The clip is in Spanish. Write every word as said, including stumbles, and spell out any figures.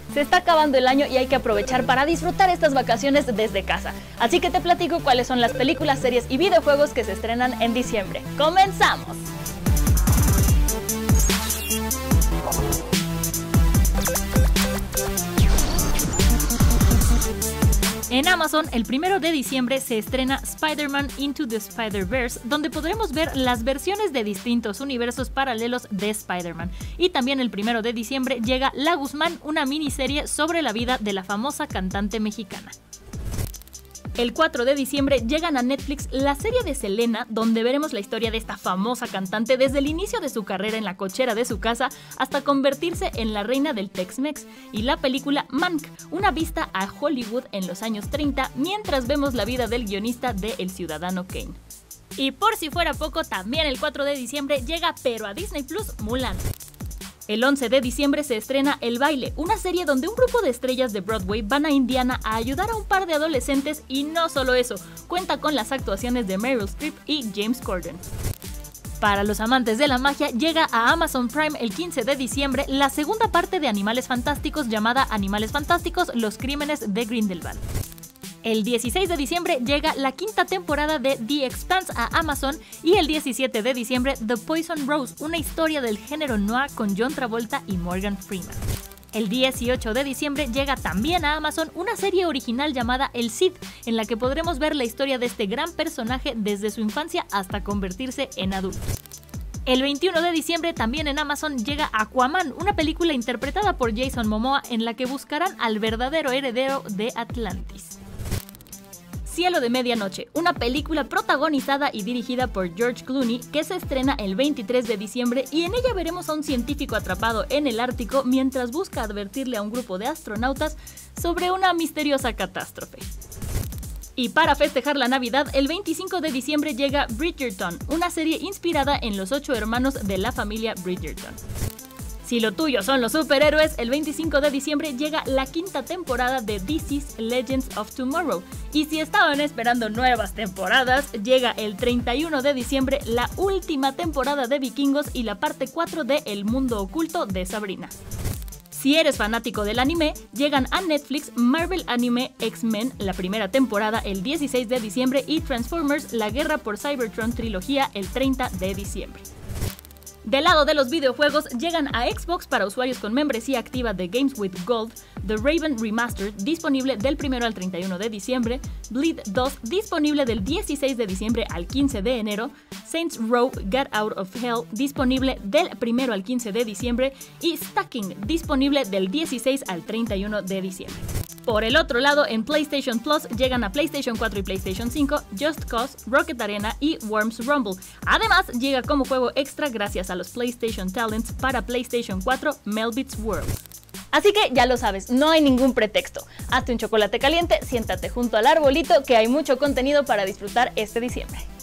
Se está acabando el año y hay que aprovechar para disfrutar estas vacaciones desde casa. Así que te platico cuáles son las películas, series y videojuegos que se estrenan en diciembre. ¡Comenzamos! En Amazon, el primero de diciembre se estrena Spider-Man Into the Spider-Verse, donde podremos ver las versiones de distintos universos paralelos de Spider-Man. Y también el primero de diciembre llega La Guzmán, una miniserie sobre la vida de la famosa cantante mexicana. El cuatro de diciembre llegan a Netflix la serie de Selena, donde veremos la historia de esta famosa cantante desde el inicio de su carrera en la cochera de su casa hasta convertirse en la reina del Tex-Mex, y la película Mank, una vista a Hollywood en los años treinta mientras vemos la vida del guionista de El Ciudadano Kane. Y por si fuera poco, también el cuatro de diciembre llega, pero a Disney Plus, Mulan. El once de diciembre se estrena El Baile, una serie donde un grupo de estrellas de Broadway van a Indiana a ayudar a un par de adolescentes, y no solo eso, cuenta con las actuaciones de Meryl Streep y James Corden. Para los amantes de la magia, llega a Amazon Prime el quince de diciembre la segunda parte de Animales Fantásticos llamada Animales Fantásticos: Los Crímenes de Grindelwald. El dieciséis de diciembre llega la quinta temporada de The Expanse a Amazon, y el diecisiete de diciembre The Poison Rose, una historia del género noir con John Travolta y Morgan Freeman. El dieciocho de diciembre llega también a Amazon una serie original llamada El Cid, en la que podremos ver la historia de este gran personaje desde su infancia hasta convertirse en adulto. El veintiuno de diciembre también en Amazon llega Aquaman, una película interpretada por Jason Momoa en la que buscarán al verdadero heredero de Atlantis. Cielo de Medianoche, una película protagonizada y dirigida por George Clooney que se estrena el veintitrés de diciembre, y en ella veremos a un científico atrapado en el Ártico mientras busca advertirle a un grupo de astronautas sobre una misteriosa catástrofe. Y para festejar la Navidad, el veinticinco de diciembre llega Bridgerton, una serie inspirada en los ocho hermanos de la familia Bridgerton. Si lo tuyo son los superhéroes, el veinticinco de diciembre llega la quinta temporada de D C's Legends of Tomorrow. Y si estaban esperando nuevas temporadas, llega el treinta y uno de diciembre la última temporada de Vikingos y la parte cuatro de El Mundo Oculto de Sabrina. Si eres fanático del anime, llegan a Netflix Marvel Anime X-Men, la primera temporada, el dieciséis de diciembre, y Transformers La Guerra por Cybertron trilogía el treinta de diciembre. Del lado de los videojuegos, llegan a Xbox para usuarios con membresía activa de Games with Gold The Raven Remastered, disponible del primero al treinta y uno de diciembre, Bleed dos, disponible del dieciséis de diciembre al quince de enero, Saints Row Get Out of Hell, disponible del primero al quince de diciembre, y Stacking, disponible del dieciséis al treinta y uno de diciembre. Por el otro lado, en PlayStation Plus llegan a PlayStation cuatro y PlayStation cinco Just Cause, Rocket Arena y Worms Rumble. Además, llega como juego extra gracias a los PlayStation Talents para PlayStation cuatro Melbits World. Así que ya lo sabes, no hay ningún pretexto. Hazte un chocolate caliente, siéntate junto al arbolito, que hay mucho contenido para disfrutar este diciembre.